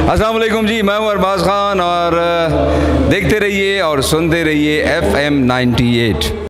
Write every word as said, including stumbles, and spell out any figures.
अस्सलाम वालेकुम जी, मैं हूँ अरबाज खान और देखते रहिए और सुनते रहिए एफ एम नाइन्टी एट।